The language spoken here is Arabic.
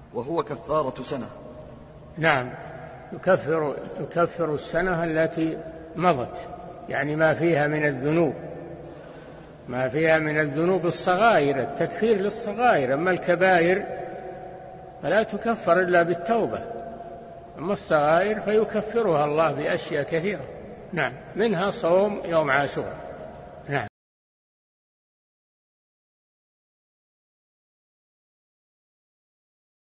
وهو كفارة سنة. نعم، يكفر السنة التي مضت، يعني ما فيها من الذنوب الصغائر، التكفير للصغائر. أما الكبائر فلا تكفر إلا بالتوبة، أما الصغائر فيكفرها الله بأشياء كثيرة. نعم، منها صوم يوم عاشوراء.